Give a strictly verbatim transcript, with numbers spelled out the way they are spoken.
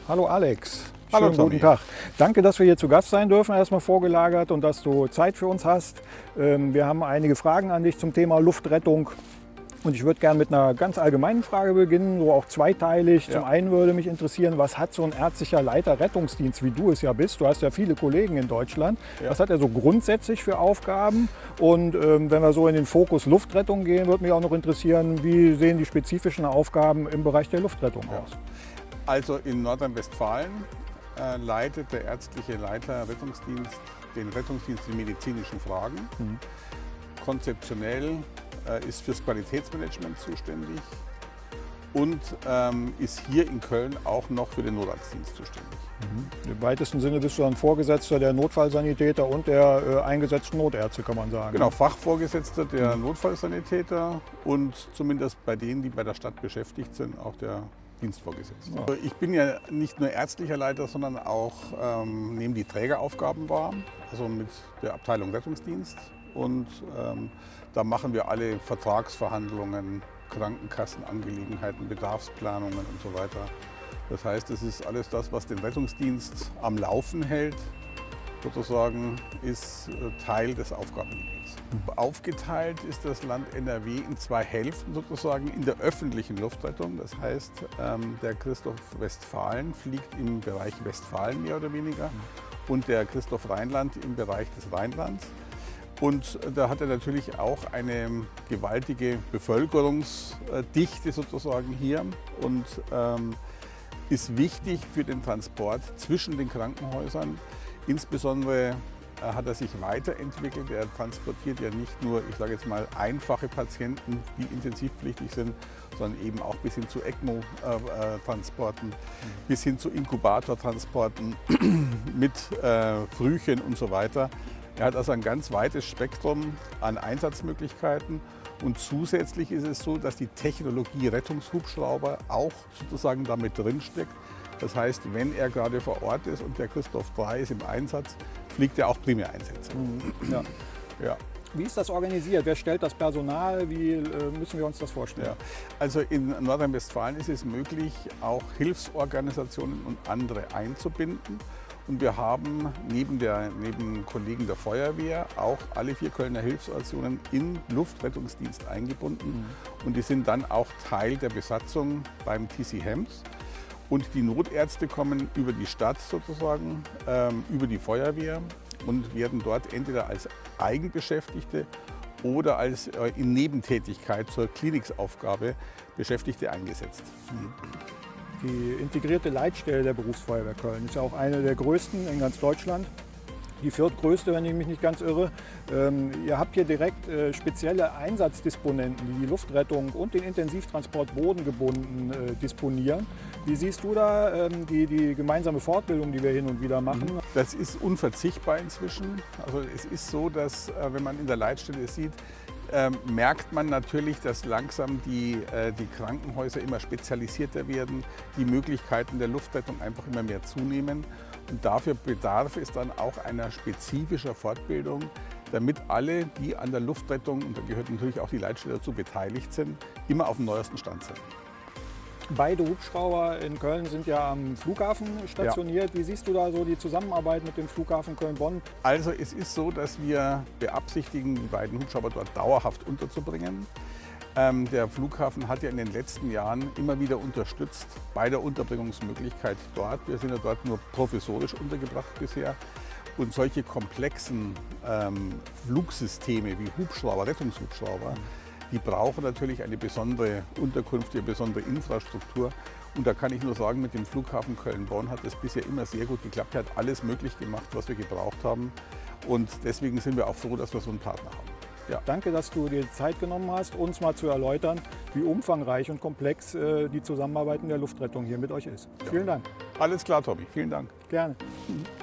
Hallo Alex. Hallo Schönen guten Tag. Danke, dass wir hier zu Gast sein dürfen, erstmal vorgelagert, und dass du Zeit für uns hast. Wir haben einige Fragen an dich zum Thema Luftrettung. Und ich würde gerne mit einer ganz allgemeinen Frage beginnen, so auch zweiteilig. Ja. Zum einen würde mich interessieren, was hat so ein ärztlicher Leiter Rettungsdienst, wie du es ja bist? Du hast ja viele Kollegen in Deutschland. Ja. Was hat er so grundsätzlich für Aufgaben? Und ähm, wenn wir so in den Fokus Luftrettung gehen, würde mich auch noch interessieren, wie sehen die spezifischen Aufgaben im Bereich der Luftrettung ja. aus? Also in Nordrhein-Westfalen äh, leitet der ärztliche Leiter Rettungsdienst den Rettungsdienst in medizinischen Fragen. Mhm. Konzeptionell ist fürs Qualitätsmanagement zuständig und ähm, ist hier in Köln auch noch für den Notarztdienst zuständig. Mhm. Im weitesten Sinne bist du dann Vorgesetzter der Notfallsanitäter und der äh, eingesetzten Notärzte, kann man sagen. Genau, Fachvorgesetzter der Notfallsanitäter und zumindest bei denen, die bei der Stadt beschäftigt sind, auch der Dienstvorgesetzte. Ja. Ich bin ja nicht nur ärztlicher Leiter, sondern auch ähm, nehme die Trägeraufgaben wahr, also mit der Abteilung Rettungsdienst. Und ähm, da machen wir alle Vertragsverhandlungen, Krankenkassenangelegenheiten, Bedarfsplanungen und so weiter. Das heißt, es ist alles das, was den Rettungsdienst am Laufen hält, sozusagen, ist Teil des Aufgabengebiets. Mhm. Aufgeteilt ist das Land N R W in zwei Hälften sozusagen in der öffentlichen Luftrettung. Das heißt, ähm, der Christoph Westfalen fliegt im Bereich Westfalen mehr oder weniger mhm. und der Christoph Rheinland im Bereich des Rheinlands. Und da hat er natürlich auch eine gewaltige Bevölkerungsdichte sozusagen hier und ähm, ist wichtig für den Transport zwischen den Krankenhäusern. Insbesondere äh, hat er sich weiterentwickelt. Er transportiert ja nicht nur, ich sage jetzt mal, einfache Patienten, die intensivpflichtig sind, sondern eben auch bis hin zu ECMO-Transporten, äh, mhm. bis hin zu Inkubatortransporten mit äh, Frühchen und so weiter. Er hat also ein ganz weites Spektrum an Einsatzmöglichkeiten und zusätzlich ist es so, dass die Technologie Rettungshubschrauber auch sozusagen damit drinsteckt. Das heißt, wenn er gerade vor Ort ist und der Christoph drei ist im Einsatz, fliegt er auch Primäreinsätze. Mhm. Ja. Ja. Wie ist das organisiert? Wer stellt das Personal? Wie äh, müssen wir uns das vorstellen? Ja. Also in Nordrhein-Westfalen ist es möglich, auch Hilfsorganisationen und andere einzubinden. Und wir haben neben, der, neben Kollegen der Feuerwehr auch alle vier Kölner Hilfsorganisationen in Luftrettungsdienst eingebunden. Mhm. Und die sind dann auch Teil der Besatzung beim T C Hems. Und die Notärzte kommen über die Stadt sozusagen, ähm, über die Feuerwehr und werden dort entweder als Eigenbeschäftigte oder als äh, in Nebentätigkeit zur Kliniksaufgabe Beschäftigte eingesetzt. Mhm. Die integrierte Leitstelle der Berufsfeuerwehr Köln ist ja auch eine der größten in ganz Deutschland. Die viertgrößte, wenn ich mich nicht ganz irre. Ähm, ihr habt hier direkt äh, spezielle Einsatzdisponenten, die die Luftrettung und den Intensivtransport bodengebunden äh, disponieren. Wie siehst du da ähm, die, die gemeinsame Fortbildung, die wir hin und wieder machen? Das ist unverzichtbar inzwischen. Also es ist so, dass äh, wenn man in der Leitstelle sieht, Ähm, merkt man natürlich, dass langsam die, äh, die Krankenhäuser immer spezialisierter werden, die Möglichkeiten der Luftrettung einfach immer mehr zunehmen. Und dafür bedarf es dann auch einer spezifischer Fortbildung, damit alle, die an der Luftrettung, und da gehört natürlich auch die Leitstelle dazu, beteiligt sind, immer auf dem neuesten Stand sind. Beide Hubschrauber in Köln sind ja am Flughafen stationiert. Ja. Wie siehst du da so die Zusammenarbeit mit dem Flughafen Köln-Bonn? Also es ist so, dass wir beabsichtigen, die beiden Hubschrauber dort dauerhaft unterzubringen. Ähm, der Flughafen hat ja in den letzten Jahren immer wieder unterstützt bei der Unterbringungsmöglichkeit dort. Wir sind ja dort nur provisorisch untergebracht bisher. Und solche komplexen ähm, Flugsysteme wie Hubschrauber, Rettungshubschrauber, mhm. die brauchen natürlich eine besondere Unterkunft, eine besondere Infrastruktur. Und da kann ich nur sagen, mit dem Flughafen Köln-Bonn hat es bisher immer sehr gut geklappt. Er hat alles möglich gemacht, was wir gebraucht haben. Und deswegen sind wir auch froh, dass wir so einen Partner haben. Ja. Danke, dass du dir Zeit genommen hast, uns mal zu erläutern, wie umfangreich und komplex äh, die Zusammenarbeit in der Luftrettung hier mit euch ist. Ja. Vielen Dank. Alles klar, Tommy. Vielen Dank. Gerne.